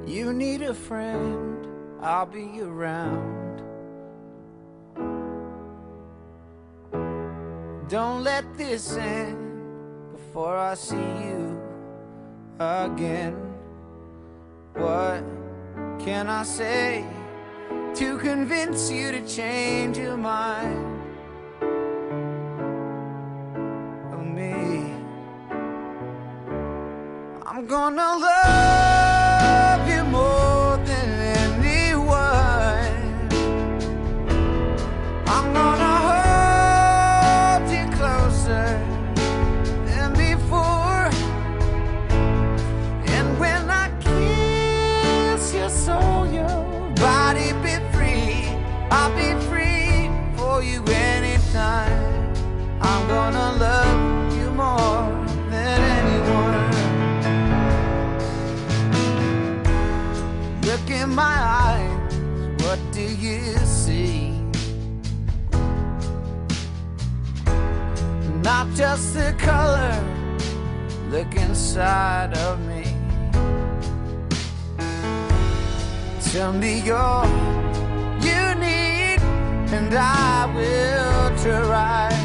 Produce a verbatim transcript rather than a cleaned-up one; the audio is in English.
You need a friend, I'll be around. Don't let this end before I see you again. What can I say to convince you to change your mind of me? I'm gonna love you more than anyone. I'm gonna hold you closer than before. And when I kiss your soul, your body be free. I'll be free for you anytime. I'm gonna love you more than anyone. Look in my eyes, what do you see? Not just the color, look inside of me. Tell me you're unique, and I will try